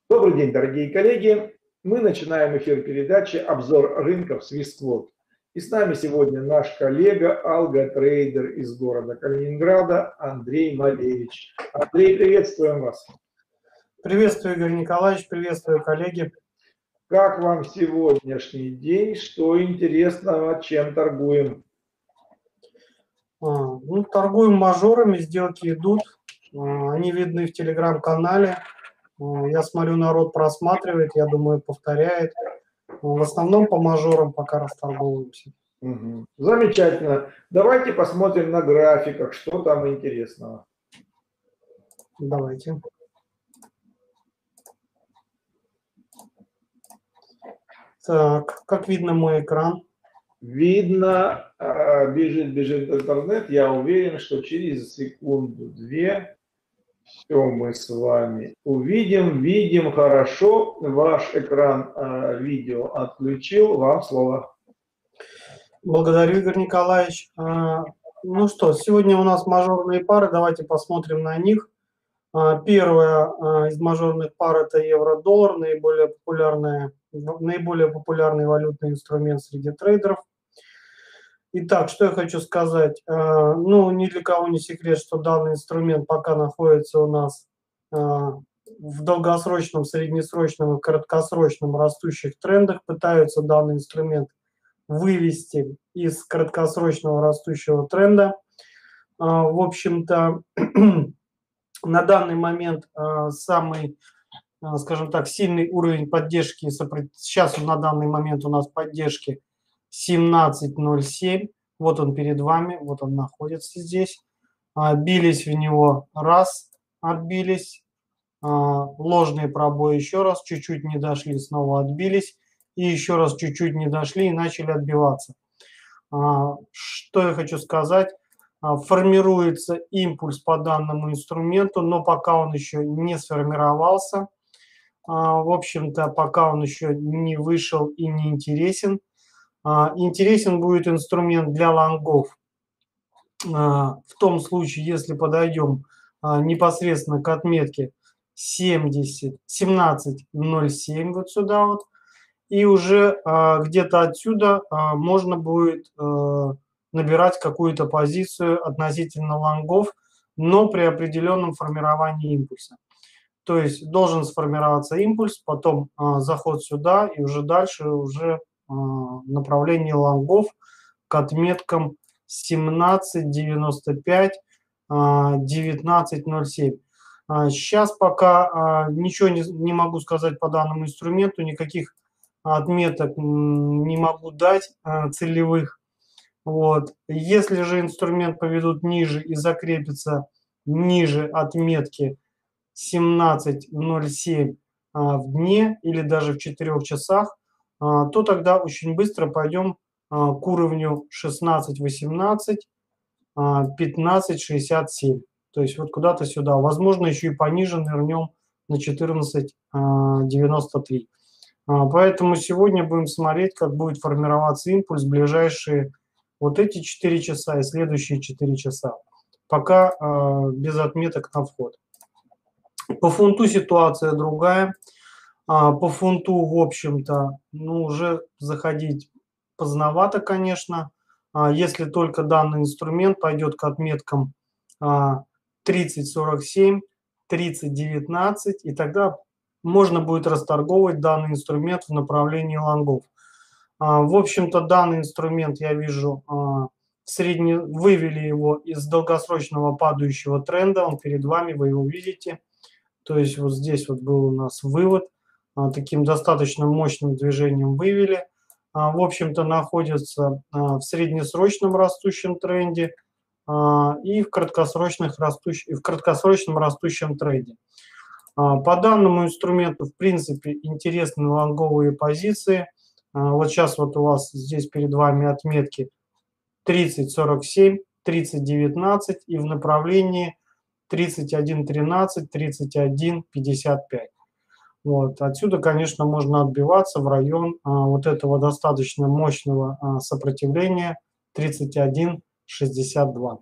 Добрый день, дорогие коллеги. Мы начинаем эфир передачи «Обзор рынков Swissquote». И с нами сегодня наш коллега, алго-трейдер из города Калининграда Андрей Малевич. Андрей, приветствуем вас. Приветствую, Игорь Николаевич, приветствую, коллеги. Как вам сегодняшний день? Что интересного, чем торгуем? Торгуем мажорами, сделки идут, они видны в телеграм-канале. Я смотрю, народ просматривает, я думаю, повторяет. В основном по мажорам пока расторговываемся. Замечательно. Давайте посмотрим на графиках, что там интересного. Давайте. Так, как видно мой экран? Видно, бежит интернет. Я уверен, что через секунду-две все мы с вами увидим. Видим хорошо. Ваш экран видео отключил. Вам слово. Благодарю, Игорь Николаевич. Ну что, сегодня у нас мажорные пары. Давайте посмотрим на них. Первая из мажорных пар – это евро-доллар, наиболее популярный валютный инструмент среди трейдеров. Итак, что я хочу сказать. Ни для кого не секрет, что данный инструмент пока находится у нас в долгосрочном, среднесрочном и краткосрочном растущих трендах. Пытаются данный инструмент вывести из краткосрочного растущего тренда. В общем-то, на данный момент самый, скажем так, сильный уровень поддержки, сейчас на данный момент у нас поддержки 17.07, вот он перед вами, вот он находится здесь. Бились в него раз, отбились, ложные пробои еще раз, чуть-чуть не дошли, снова отбились, и еще раз чуть-чуть не дошли и начали отбиваться. Что я хочу сказать? Формируется импульс по данному инструменту, но пока он еще не сформировался. В общем-то, пока он еще не вышел и не интересен. Интересен будет инструмент для лонгов в том случае, если подойдем непосредственно к отметке 17.07 вот сюда вот, и уже где-то отсюда можно будет набирать какую-то позицию относительно лонгов, но при определенном формировании импульса. То есть должен сформироваться импульс, потом заход сюда и уже дальше уже направление лонгов к отметкам 17.95, 19.07. Сейчас пока ничего не могу сказать по данному инструменту, никаких отметок не могу дать целевых. Вот. Если же инструмент поведут ниже и закрепится ниже отметки 17.07 в дне или даже в 4 часах, то тогда очень быстро пойдем к уровню 16.18, 15.67. То есть вот куда-то сюда. Возможно, еще и пониже нырнем на 14.93. Поэтому сегодня будем смотреть, как будет формироваться импульс в ближайшие вот эти 4 часа и следующие 4 часа. Пока без отметок на вход. По фунту ситуация другая. По фунту, в общем-то, уже заходить поздновато, конечно. Если только данный инструмент пойдет к отметкам 30.47, 30.19, и тогда можно будет расторговывать данный инструмент в направлении лонгов. В общем-то, данный инструмент, я вижу, вывели его из долгосрочного падающего тренда, он перед вами, вы его видите. То есть вот здесь вот был у нас вывод, таким достаточно мощным движением вывели. В общем-то, находится в среднесрочном растущем тренде и в краткосрочном растущем тренде. По данному инструменту, в принципе, интересны лонговые позиции. Вот сейчас вот у вас здесь перед вами отметки 30.47, 30.19 и в направлении 31.13, 31.55. Вот. Отсюда, конечно, можно отбиваться в район вот этого достаточно мощного сопротивления 31.62.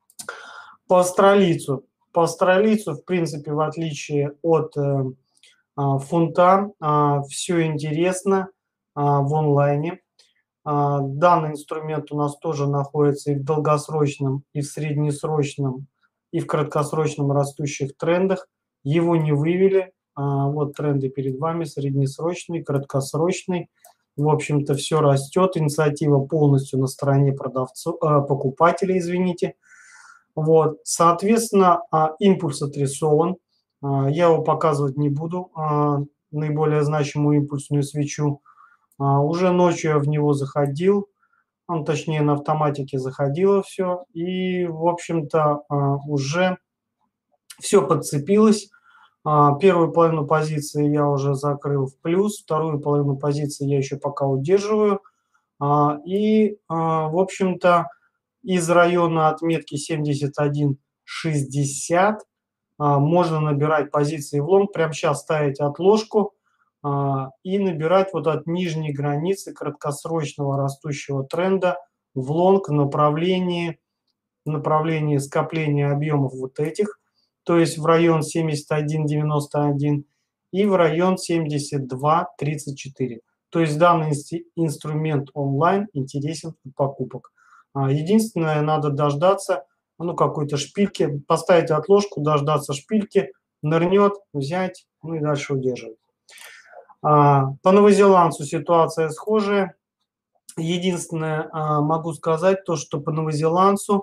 По австралийцу. По австралийцу, в принципе, в отличие от фунта. Все интересно в онлайне. Данный инструмент у нас тоже находится и в долгосрочном, и в среднесрочном, и в краткосрочном растущих трендах. Его не вывели. Вот тренды перед вами, среднесрочный, краткосрочный. В общем-то, все растет. Инициатива полностью на стороне покупателей, извините. Вот. Соответственно, импульс отрисован. Я его показывать не буду, наиболее значимую импульсную свечу. Уже ночью я в него заходил, точнее на автоматике заходило все, и, в общем-то, уже все подцепилось. Первую половину позиции я уже закрыл в плюс, вторую половину позиции я еще пока удерживаю. И, в общем-то, из района отметки 71.60 можно набирать позиции в лонг, прямо сейчас ставить отложку и набирать вот от нижней границы краткосрочного растущего тренда в лонг направлении скопления объемов вот этих, то есть в район 71.91 и в район 72.34. То есть данный инструмент онлайн интересен для покупок. Единственное, надо дождаться какой-то шпильки, поставить отложку, дождаться шпильки, нырнет, взять, и дальше удерживать. По новозеландцу ситуация схожая. Единственное, могу сказать то, что по новозеландцу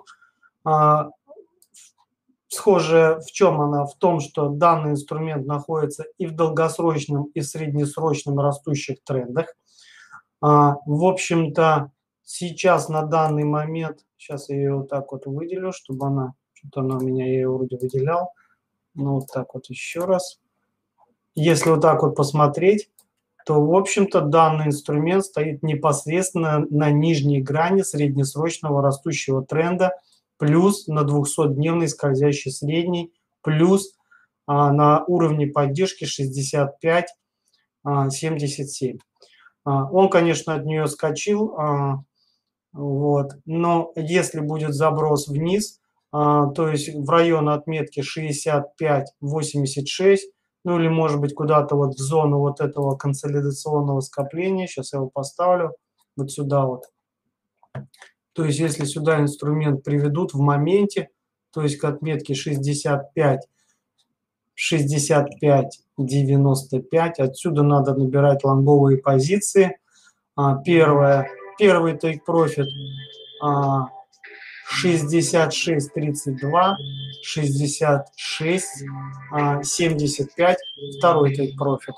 схожая в чем она? В том, что данный инструмент находится и в долгосрочном, и в среднесрочном растущих трендах. В общем-то, сейчас на данный момент, сейчас я ее вот так вот выделю, чтобы она, что-то она у меня, я ее вроде выделял. Вот так вот еще раз. Если вот так вот посмотреть, то, в общем-то, данный инструмент стоит непосредственно на нижней грани среднесрочного растущего тренда, плюс на 200-дневный скользящий средний, плюс на уровне поддержки 65-77. Он, конечно, от нее скочил, вот, но если будет заброс вниз, то есть в район отметки 65-86, или, может быть, куда-то вот в зону вот этого консолидационного скопления. Сейчас я его поставлю вот сюда вот. То есть, если сюда инструмент приведут в моменте, то есть к отметке 65-95, отсюда надо набирать лонговые позиции. Первый take profit 66.32, 66.75, второй take profit.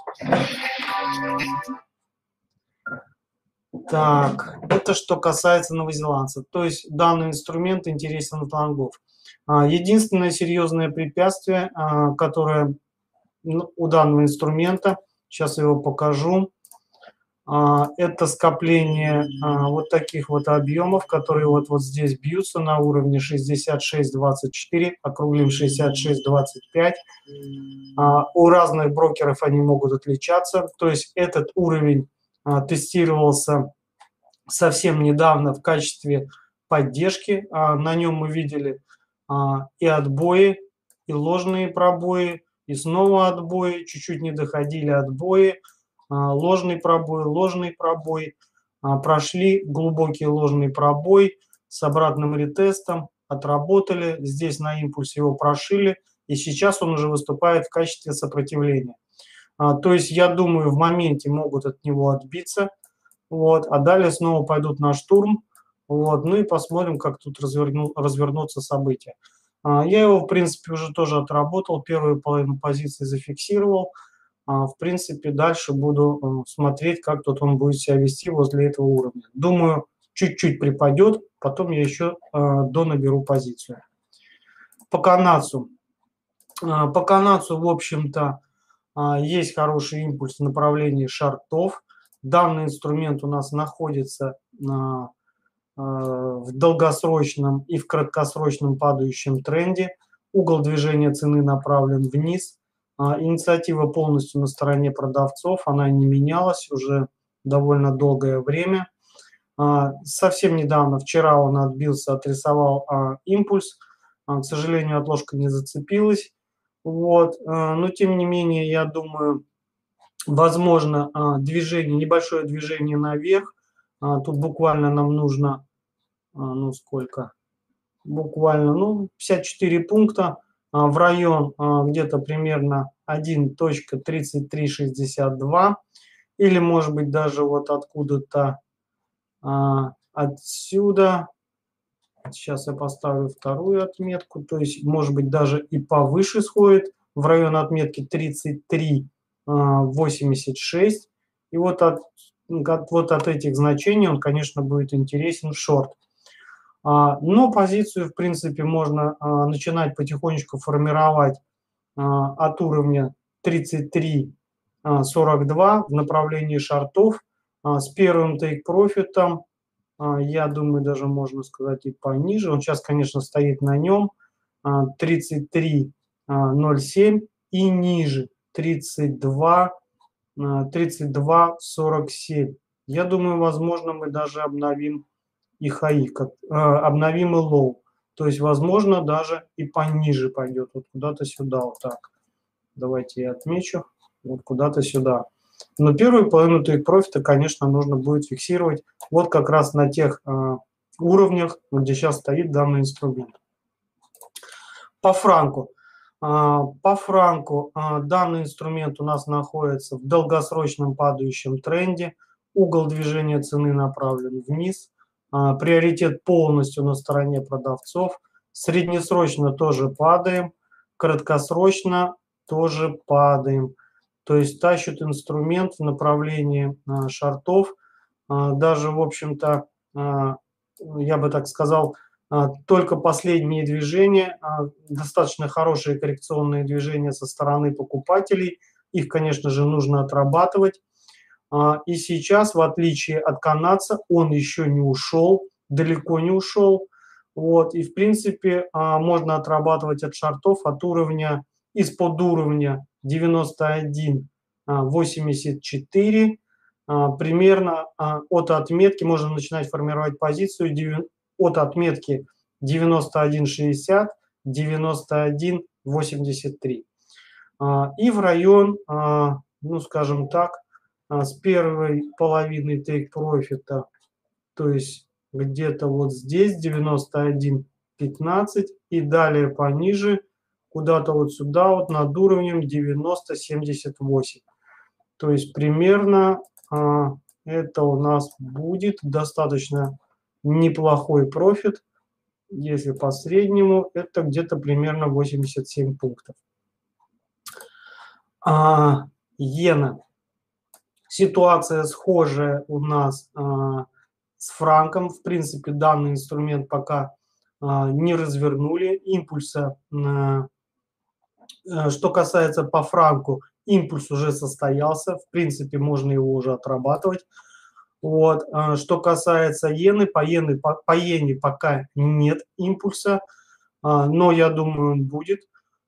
Так, это что касается новозеландцев. То есть данный инструмент интересен от лонгов. Единственное серьезное препятствие, которое у данного инструмента, сейчас я его покажу, это скопление вот таких вот объемов, которые вот здесь бьются на уровне 66.24, округлим 66.25. У разных брокеров они могут отличаться. То есть этот уровень тестировался совсем недавно в качестве поддержки. На нем мы видели и отбои, и ложные пробои, и снова отбои, чуть-чуть не доходили отбои, ложный пробой, прошли глубокий ложный пробой с обратным ретестом, отработали, здесь на импульсе его прошили, и сейчас он уже выступает в качестве сопротивления. То есть, я думаю, в моменте могут от него отбиться, вот, а далее снова пойдут на штурм, вот, ну и посмотрим, как тут развернутся события. Я его, в принципе, уже тоже отработал, первую половину позиции зафиксировал. В принципе, дальше буду смотреть, как тут он будет себя вести возле этого уровня. Думаю, чуть-чуть припадет, потом я еще донаберу позицию. По канадцу. По канадцу, в общем-то, есть хороший импульс в направлении шортов. Данный инструмент у нас находится в долгосрочном и в краткосрочном падающем тренде. Угол движения цены направлен вниз. Инициатива полностью на стороне продавцов, она не менялась уже довольно долгое время. Совсем недавно, вчера он отбился, отрисовал импульс. К сожалению, отложка не зацепилась. Вот. Но тем не менее, я думаю, возможно движение, небольшое движение наверх. Тут буквально нам нужно, ну сколько, буквально, ну 54 пункта в район где-то примерно 1.3362 или может быть даже вот откуда-то отсюда. Сейчас я поставлю вторую отметку, то есть может быть даже и повыше сходит в район отметки 33.86. И вот от этих значений он, конечно, будет интересен в шорт. Но позицию, в принципе, можно начинать потихонечку формировать от уровня 33.42 в направлении шортов с первым тейк-профитом. Я думаю, даже можно сказать и пониже. Он сейчас, конечно, стоит на нем 33.07 и ниже 32.47. Я думаю, возможно, мы даже обновим и хаи, обновим и лоу. То есть, возможно, даже и пониже пойдет. Вот куда-то сюда, вот так. Давайте я отмечу. Вот куда-то сюда. Но первую половину тейк-профита, конечно, нужно будет фиксировать вот как раз на тех уровнях, где сейчас стоит данный инструмент. По франку. Данный инструмент у нас находится в долгосрочном падающем тренде. Угол движения цены направлен вниз. Приоритет полностью на стороне продавцов. Среднесрочно тоже падаем. Краткосрочно тоже падаем. То есть тащит инструмент в направлении шортов. Даже, в общем-то, я бы так сказал, только последние движения, достаточно хорошие коррекционные движения со стороны покупателей. Их, конечно же, нужно отрабатывать. И сейчас, в отличие от канадца, он еще не ушел, далеко не ушел. Вот. И, в принципе, можно отрабатывать от шортов от уровня, из-под уровня 91.84. Примерно от отметки можно начинать формировать позицию от отметки 91.60, 91.83. И в район, ну скажем так, с первой половины тейк-профита, то есть где-то вот здесь 91.15 и далее пониже, куда-то вот сюда, вот над уровнем 90.78. То есть примерно это у нас будет достаточно неплохой профит. Если по среднему, это где-то примерно 87 пунктов. Иена. Ситуация схожая у нас с франком. В принципе, данный инструмент пока не развернули. Импульса, что касается по франку, импульс уже состоялся. В принципе, можно его уже отрабатывать. Вот. Что касается иены, по иене пока нет импульса, но я думаю, он будет.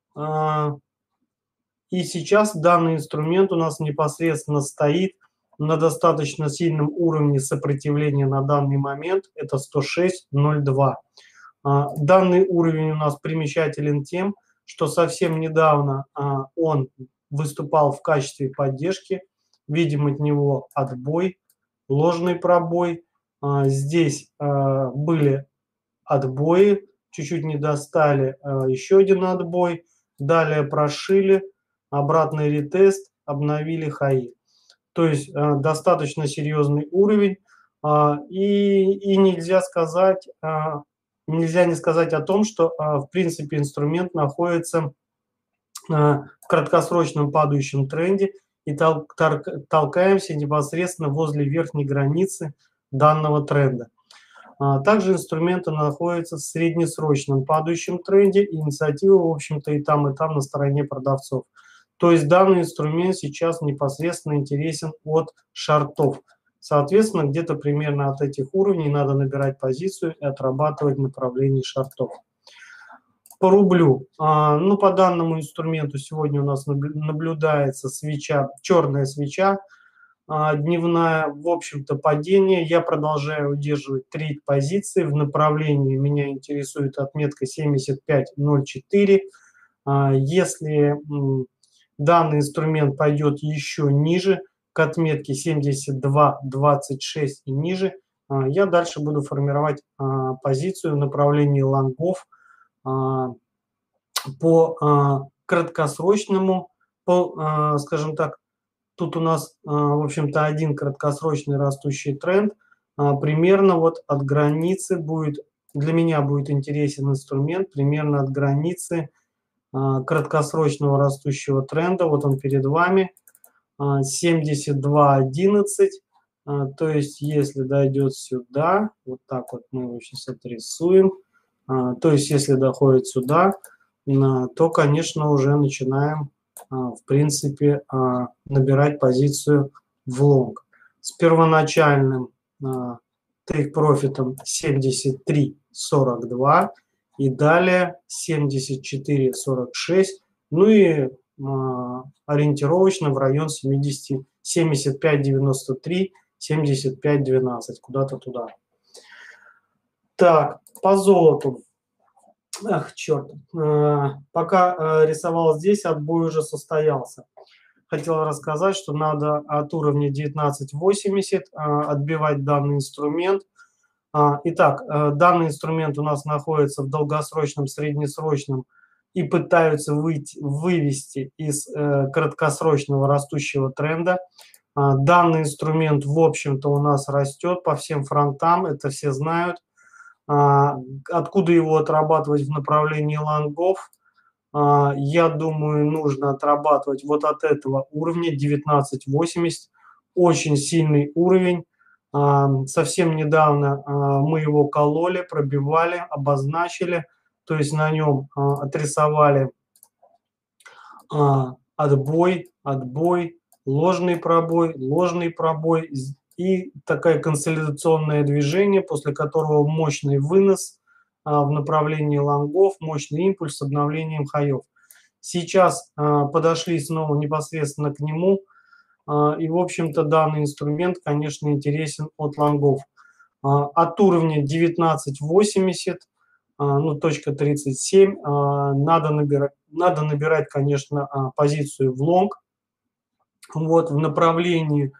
И сейчас данный инструмент у нас непосредственно стоит на достаточно сильном уровне сопротивления на данный момент. Это 106.02. Данный уровень у нас примечателен тем, что совсем недавно он выступал в качестве поддержки. Видим от него отбой, ложный пробой. Здесь были отбои, чуть-чуть не достали, еще один отбой. Далее прошили, обратный ретест, обновили хаи. То есть достаточно серьезный уровень. И нельзя не сказать о том, что в принципе инструмент находится в краткосрочном падающем тренде и толкаемся непосредственно возле верхней границы данного тренда. Также инструменты находятся в среднесрочном падающем тренде, и инициатива, в общем-то, и там на стороне продавцов. То есть данный инструмент сейчас непосредственно интересен от шортов. Соответственно, где-то примерно от этих уровней надо набирать позицию и отрабатывать направление шортов. По рублю. Ну, по данному инструменту сегодня у нас наблюдается свеча, черная свеча дневная, в общем-то, падение. Я продолжаю удерживать трейд позиции в направлении, меня интересует отметка 75.04. Если данный инструмент пойдет еще ниже, к отметке 72.26 и ниже, я дальше буду формировать позицию в направлении лонгов по краткосрочному, скажем так, тут у нас, в общем-то, один краткосрочный растущий тренд. Примерно вот от границы будет, для меня будет интересен инструмент, примерно от границы краткосрочного растущего тренда. Вот он перед вами, 72.11. То есть, если дойдет сюда, вот так вот мы его сейчас отрисуем, то есть, если доходит сюда, то, конечно, уже начинаем, в принципе, набирать позицию в лонг. С первоначальным тейк-профитом 73.42 и далее 74.46, ну и ориентировочно в район 75.93, 75.12, куда-то туда. Так, по золоту. Ах, черт. Пока рисовал здесь, отбой уже состоялся. Хотел рассказать, что надо от уровня 19.80 отбивать данный инструмент. Итак, данный инструмент у нас находится в долгосрочном, среднесрочном и пытаются вывести из краткосрочного растущего тренда. Данный инструмент, в общем-то, у нас растет по всем фронтам, это все знают. Откуда его отрабатывать в направлении лонгов? Я думаю, нужно отрабатывать вот от этого уровня 19.80. Очень сильный уровень. Совсем недавно мы его кололи, пробивали, обозначили. То есть на нем отрисовали отбой, ложный пробой и такое консолидационное движение, после которого мощный вынос в направлении лонгов, мощный импульс с обновлением хаев. Сейчас подошли снова непосредственно к нему, и, в общем-то, данный инструмент, конечно, интересен от лонгов. От уровня 19.80, ну, точка 37, надо набирать, конечно, позицию в лонг. Вот, в направлении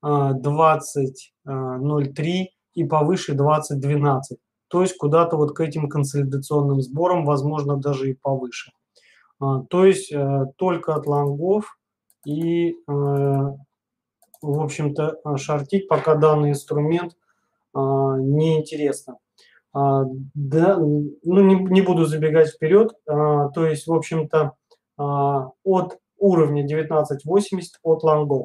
20.03 и повыше 20.12. То есть куда-то вот к этим консолидационным сборам, возможно, даже и повыше. То есть только от лонгов и, в общем-то, шортить пока данный инструмент неинтересно. Да, ну, не буду забегать вперед. То есть, в общем-то, от уровня 19.80 от лонгов.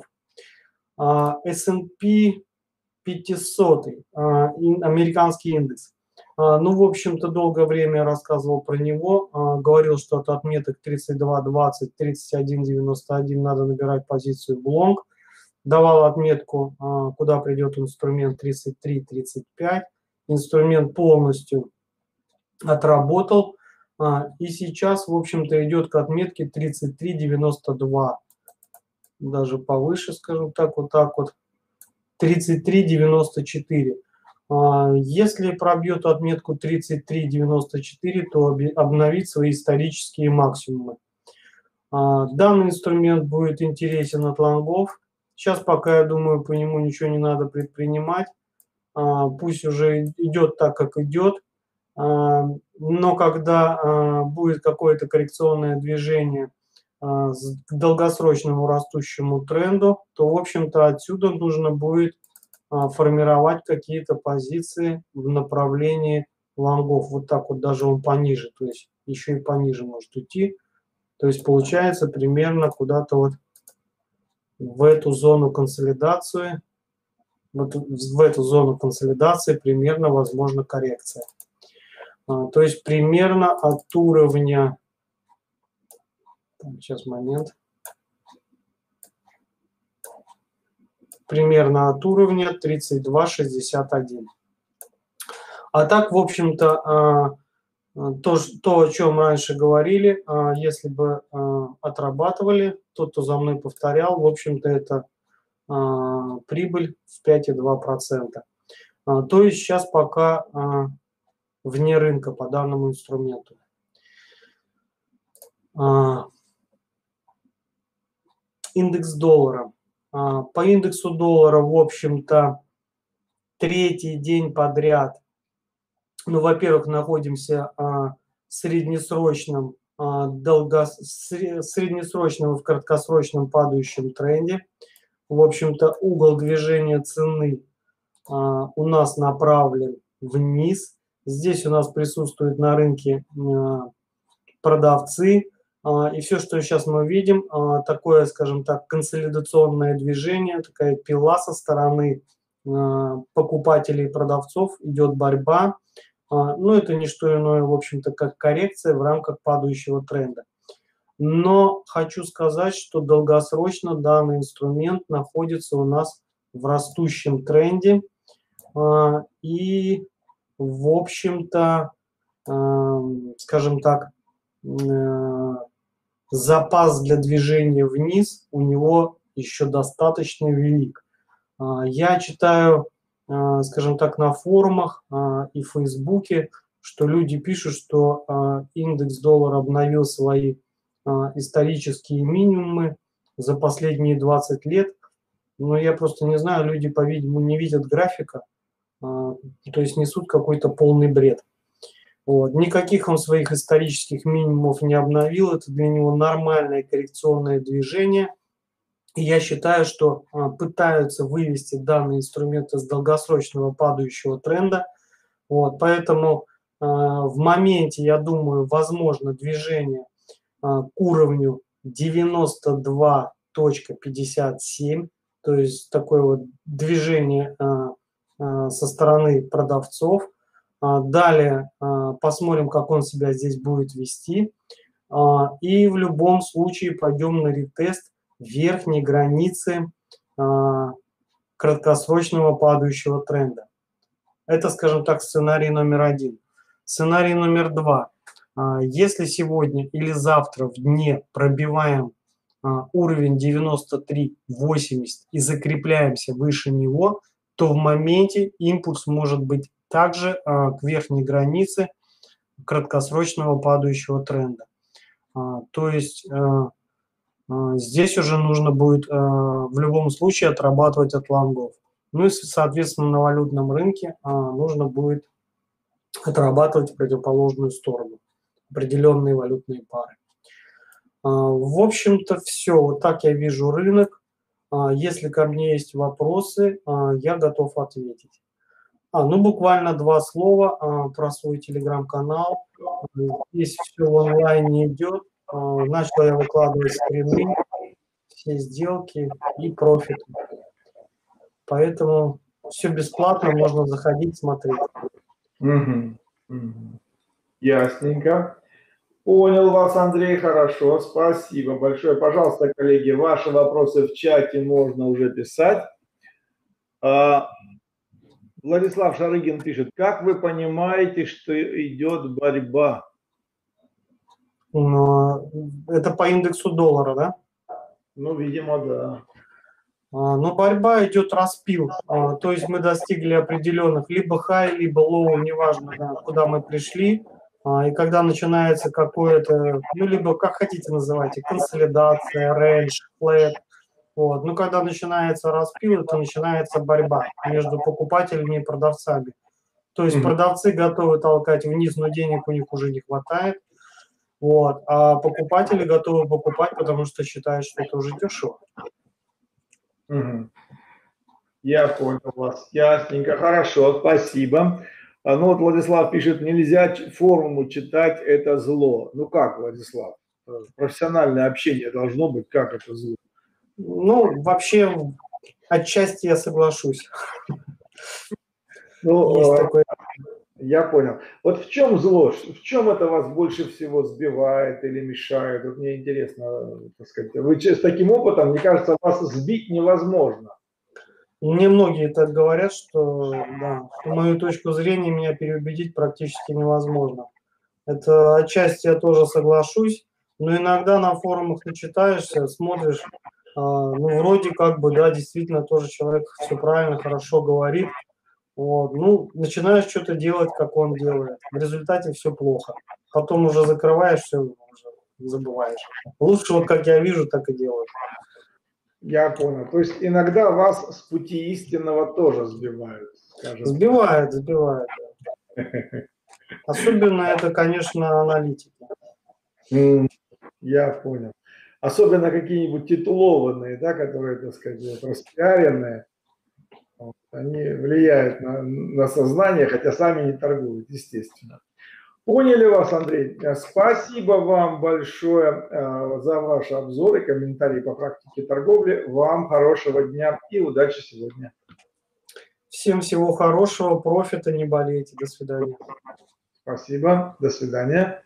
S&P 500, американский индекс. Ну, в общем-то, долгое время я рассказывал про него, говорил, что от отметок 32.20, 31.91 надо набирать позицию в лонг. Давал отметку, куда придет инструмент 33.35. Инструмент полностью отработал. И сейчас, в общем-то, идет к отметке 33.92. Даже повыше, скажем так, вот так вот. 33.94. Если пробьет отметку 33.94, то обновит свои исторические максимумы. Данный инструмент будет интересен от лонгов. Сейчас пока, я думаю, по нему ничего не надо предпринимать. Пусть уже идет так, как идет. Но когда будет какое-то коррекционное движение к долгосрочному растущему тренду, то, в общем-то, отсюда нужно будет формировать какие-то позиции в направлении лонгов. Вот так вот, даже он пониже, то есть еще и пониже может идти. То есть получается примерно куда-то вот в эту зону консолидации, в эту зону консолидации примерно возможна коррекция. То есть примерно от уровня, сейчас момент, примерно от уровня 32.61. А так, в общем-то, то, о чем раньше говорили, если бы отрабатывали, тот, кто за мной повторял, в общем-то, это прибыль в 5,2%. То есть сейчас пока вне рынка по данному инструменту. Индекс доллара. По индексу доллара, в общем-то, третий день подряд, ну, во-первых, находимся в среднесрочном и в краткосрочном падающем тренде. В общем-то, угол движения цены у нас направлен вниз. Здесь у нас присутствуют на рынке продавцы. И все, что сейчас мы видим, такое, скажем так, консолидационное движение, такая пила со стороны покупателей и продавцов, идет борьба. Но это не что иное, в общем-то, как коррекция в рамках падающего тренда. Но хочу сказать, что долгосрочно данный инструмент находится у нас в растущем тренде. И, в общем-то, скажем так, запас для движения вниз у него еще достаточно велик. Я читаю, скажем так, на форумах и в Фейсбуке, что люди пишут, что индекс доллара обновил свои исторические минимумы за последние 20 лет. Но я просто не знаю, люди, по-видимому, не видят графика, то есть несут какой-то полный бред. Вот. Никаких он своих исторических минимумов не обновил, это для него нормальное коррекционное движение. И я считаю, что пытаются вывести данный инструмент из долгосрочного падающего тренда. Вот. Поэтому в моменте, я думаю, возможно движение к уровню 92.57, то есть такое вот движение со стороны продавцов. Далее посмотрим, как он себя здесь будет вести. И в любом случае пойдем на ретест верхней границы краткосрочного падающего тренда. Это, скажем так, сценарий номер 1. Сценарий номер 2. Если сегодня или завтра в дне пробиваем уровень 93.80 и закрепляемся выше него, то в моменте импульс может быть также к верхней границе краткосрочного падающего тренда. То есть здесь уже нужно будет в любом случае отрабатывать от лонгов. Ну и, соответственно, на валютном рынке нужно будет отрабатывать в противоположную сторону определенные валютные пары. В общем-то, все. Вот так я вижу рынок. Если ко мне есть вопросы, я готов ответить. Ну, буквально 2 слова про свой телеграм-канал. Здесь все в онлайне идет. Начал я выкладывать скрины, все сделки и профиты. Поэтому все бесплатно, можно заходить, смотреть. Ясненько. Понял вас, Андрей, хорошо, спасибо большое. Пожалуйста, коллеги, ваши вопросы в чате можно уже писать. Владислав Шарыгин пишет, как вы понимаете, что идет борьба? Это по индексу доллара, да? Ну, видимо, да. Но борьба идет распил. То есть мы достигли определенных либо хай, либо лоу, неважно, да, куда мы пришли. И когда начинается какое-то, ну, либо как хотите называйте, консолидация, рейндж, флэт. Вот. Ну, когда начинается распил, это начинается борьба между покупателями и продавцами. То есть продавцы готовы толкать вниз, но денег у них уже не хватает. Вот. А покупатели готовы покупать, потому что считают, что это уже дешево. Я понял вас. Ясненько. Хорошо, спасибо. Ну вот Владислав пишет, нельзя формулу читать, это зло. Ну как, Владислав? Профессиональное общение должно быть, как это зло? Ну, вообще, отчасти я соглашусь. Ну, есть такое. Я понял. Вот в чем зло? В чем это вас больше всего сбивает или мешает? Вот мне интересно, так сказать. Вы с таким опытом, мне кажется, вас сбить невозможно. Мне многие так говорят, что, да, что мою точку зрения меня переубедить практически невозможно. Это отчасти я тоже соглашусь, но иногда на форумах ты читаешься, смотришь, ну, вроде как бы, да, действительно тоже человек все правильно, хорошо говорит. Вот, ну, начинаешь что-то делать, как он делает. В результате все плохо. Потом уже закрываешь, все, уже забываешь. Лучше вот как я вижу, так и делаю. Я понял. То есть иногда вас с пути истинного тоже сбивают, скажем. Сбивает. Особенно это, конечно, аналитики. Я понял. Особенно какие-нибудь титулованные, да, которые, так сказать, распиаренные, они влияют на сознание, хотя сами не торгуют, естественно. Поняли вас, Андрей. Спасибо вам большое за ваши обзоры, комментарии по практике торговли. Вам хорошего дня и удачи сегодня. Всем всего хорошего, профита, не болейте. До свидания. Спасибо. До свидания.